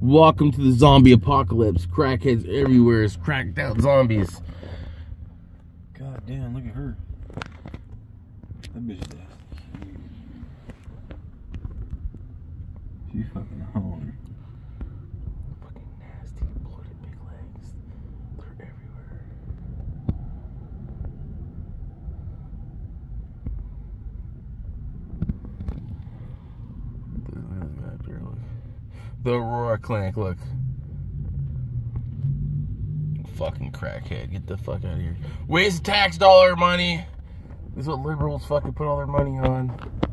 Welcome to the zombie apocalypse. Crackheads everywhere. It's cracked out zombies. God damn, look at her. That bitch is nasty. She fucking hard. Fucking nasty, bloated big legs. They're everywhere. The Aurora Clank, look. Fucking crackhead, get the fuck out of here. Waste tax dollar money. This is what liberals fucking put all their money on.